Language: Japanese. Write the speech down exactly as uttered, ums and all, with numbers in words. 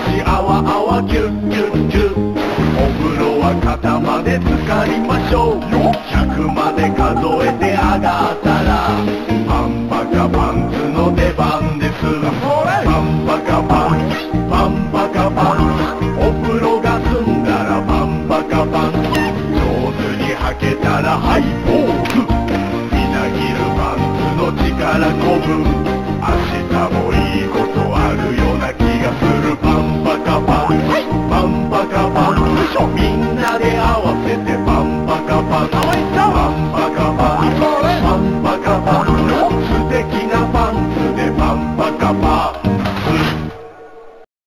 ちあわあわキュッキュッキュッ、お風呂は肩まで浸かりましょう。ひゃくまで数えて上がったらパンパカパンツの出番です。パンパカパンパンパカパン、お風呂が済んだらパンパカパン、上手に履けたらハイポーズ、みなぎるパンツの力こぶ、明日もいいことあるような気がする。パンパカパンパンパカパン、み